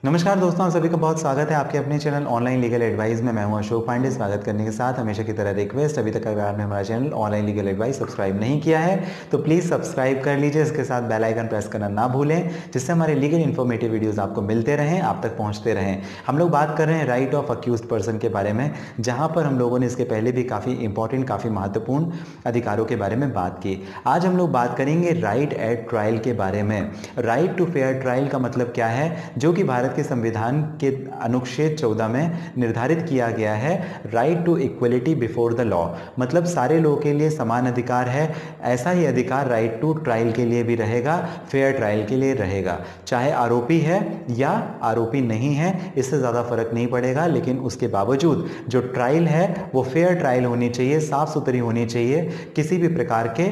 नमस्कार दोस्तों, आप सभी का बहुत स्वागत है आपके अपने चैनल ऑनलाइन लीगल एडवाइस में। मैं हूं अशोक पांडे। स्वागत करने के साथ हमेशा की तरह रिक्वेस्ट, अभी तक अगर आपने हमारा channel online legal advice subscribe नहीं किया है तो प्लीज़ सब्सक्राइब कर लीजिए। इसके साथ बेल आइकन प्रेस करना ना भूलें, जिससे हमारे लीगल इन्फॉर्मेटिव वीडियोज़ आपको मिलते रहें, आप तक पहुँचते रहें। हम लोग बात कर रहे हैं राइट ऑफ अक्यूज्ड पर्सन के बारे में, जहाँ पर हम लोगों ने इसके पहले भी काफ़ी इंपॉर्टेंट, काफ़ी महत्वपूर्ण अधिकारों के बारे में बात की। आज हम लोग बात करेंगे राइट एट ट्रायल के बारे में। राइट टू फेयर ट्रायल का मतलब क्या है, जो कि भारत के संविधान के अनुच्छेद 14 में निर्धारित किया गया है। Right to equality before the law, मतलब सारे लोगों के लिए समान अधिकार है। ऐसा ही अधिकार राइट टू ट्रायल के लिए भी रहेगा, फेयर ट्रायल के लिए रहेगा। चाहे आरोपी है या आरोपी नहीं है, इससे ज़्यादा फर्क नहीं पड़ेगा, लेकिन उसके बावजूद जो ट्रायल है वो फेयर ट्रायल होनी चाहिए, साफ सुथरी होनी चाहिए, किसी भी प्रकार के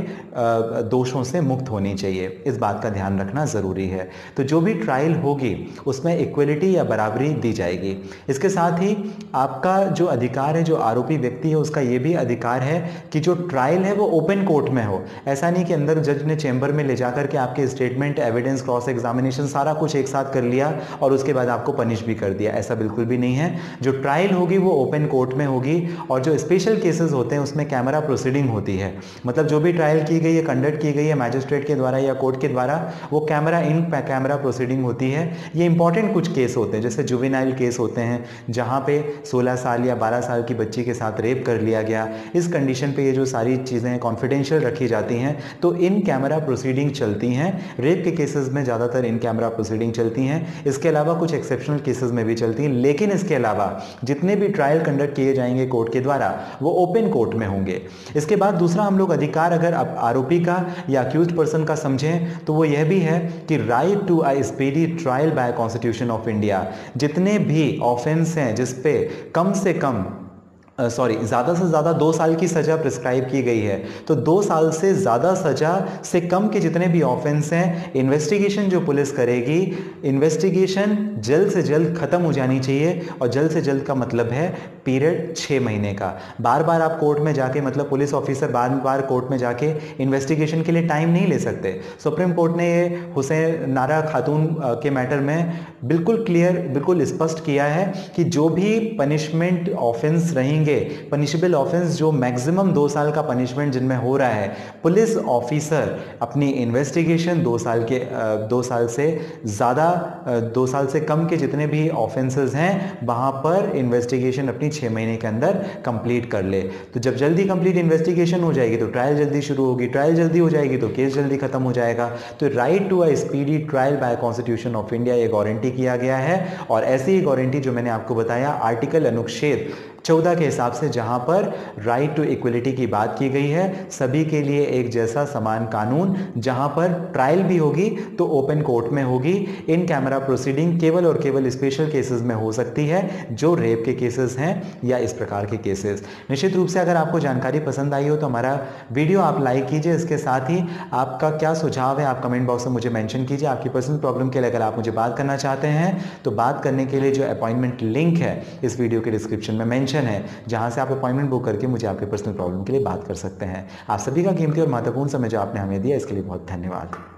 दोषों से मुक्त होनी चाहिए। इस बात का ध्यान रखना ज़रूरी है। तो जो भी ट्रायल होगी उसमें इक्वलिटी या बराबरी दी जाएगी। इसके साथ ही आपका जो अधिकार है, जो आरोपी व्यक्ति है, उसका यह भी अधिकार है कि जो ट्रायल है वो ओपन कोर्ट में हो। ऐसा नहीं कि अंदर जज ने चैम्बर में ले जाकर के आपके स्टेटमेंट, एविडेंस, क्रॉस एग्जामिनेशन सारा कुछ एक साथ कर लिया और उसके बाद आपको पनिश भी कर दिया। ऐसा बिल्कुल भी नहीं है। जो ट्रायल होगी वो ओपन कोर्ट में होगी, और जो स्पेशल केसेस होते हैं उसमें कैमरा प्रोसीडिंग होती है। मतलब जो भी ट्रायल की गई है, कंडक्ट की गई है मैजिस्ट्रेट के द्वारा या कोर्ट के द्वारा, वो कैमरा इन कैमरा प्रोसीडिंग होती है। ये इंपॉर्टेंट कुछ केस होते हैं, जैसे जुवेनाइल केस होते हैं, जहां पे 16 साल या 12 साल की बच्ची के साथ रेप कर लिया गया। इस कंडीशन पे ये जो सारी चीज़ें कॉन्फिडेंशियल रखी जाती हैं, तो इन कैमरा प्रोसीडिंग चलती हैं। रेप के केसेस में ज़्यादातर इन कैमरा प्रोसीडिंग चलती हैं। इसके अलावा कुछ एक्सेप्शनल केसेस में भी चलती हैं, लेकिन इसके अलावा जितने भी ट्रायल कंडक्ट किए जाएंगे कोर्ट के द्वारा, वो ओपन कोर्ट में होंगे। इसके बाद दूसरा हम लोग अधिकार अगर आरोपी का या अक्यूज्ड पर्सन का समझें तो वो यह भी है कि right to a speedy trial by constitution of India. जितने भी ऑफेंस हैं जिस पे कम से कम ज़्यादा से ज़्यादा 2 साल की सज़ा प्रिस्क्राइब की गई है, तो 2 साल से ज़्यादा सज़ा से कम के जितने भी ऑफेंस हैं, इन्वेस्टिगेशन जो पुलिस करेगी, इन्वेस्टिगेशन जल्द से जल्द ख़त्म हो जानी चाहिए। और जल्द से जल्द का मतलब है पीरियड 6 महीने का। बार बार आप कोर्ट में जाके, मतलब पुलिस ऑफिसर बार बार कोर्ट में जाके इन्वेस्टिगेशन के लिए टाइम नहीं ले सकते। सुप्रीम कोर्ट ने ये हुसैन नारा खातून के मैटर में बिल्कुल क्लियर, बिल्कुल स्पष्ट किया है कि जो भी पनिशमेंट ऑफेंस रहेंगे, पनिशेबल ऑफेंस, जो मैक्सिमम 2 साल का पनिशमेंट जिनमें हो रहा है, पुलिस ऑफिसर अपनी इन्वेस्टिगेशन 2 साल से ज़्यादा, 2 साल से कम के जितने भी ऑफेंसेस हैं, वहां पर इन्वेस्टिगेशन अपनी 6 महीने के अंदर कंप्लीट कर ले। तो जब जल्दी कंप्लीट इन्वेस्टिगेशन हो जाएगी तो ट्रायल जल्दी शुरू होगी, ट्रायल जल्दी हो जाएगी तो केस जल्दी खत्म हो जाएगा। तो right to a speedy trial by constitution of India ये गारंटी किया गया है। और ऐसी ही गारंटी जो मैंने आपको बताया आर्टिकल अनुच्छेद 14 के हिसाब से, जहां पर राइट टू इक्वलिटी की बात की गई है, सभी के लिए एक जैसा समान कानून, जहां पर ट्रायल भी होगी तो ओपन कोर्ट में होगी। इन कैमरा प्रोसीडिंग केवल और केवल स्पेशल केसेस में हो सकती है, जो रेप के केसेस हैं या इस प्रकार के केसेस। निश्चित रूप से अगर आपको जानकारी पसंद आई हो तो हमारा वीडियो आप लाइक कीजिए। इसके साथ ही आपका क्या सुझाव है आप कमेंट बॉक्स में मुझे मेंशन कीजिए। आपकी पर्सनल प्रॉब्लम के लिए अगर आप मुझे बात करना चाहते हैं तो बात करने के लिए जो अपॉइंटमेंट लिंक है इस वीडियो के डिस्क्रिप्शन में मेंशन है, जहां से आप अपॉइंटमेंट बुक करके मुझे आपके पर्सनल प्रॉब्लम के लिए बात कर सकते हैं। आप सभी का कीमती और महत्वपूर्ण समय जो आपने हमें दिया, इसके लिए बहुत धन्यवाद।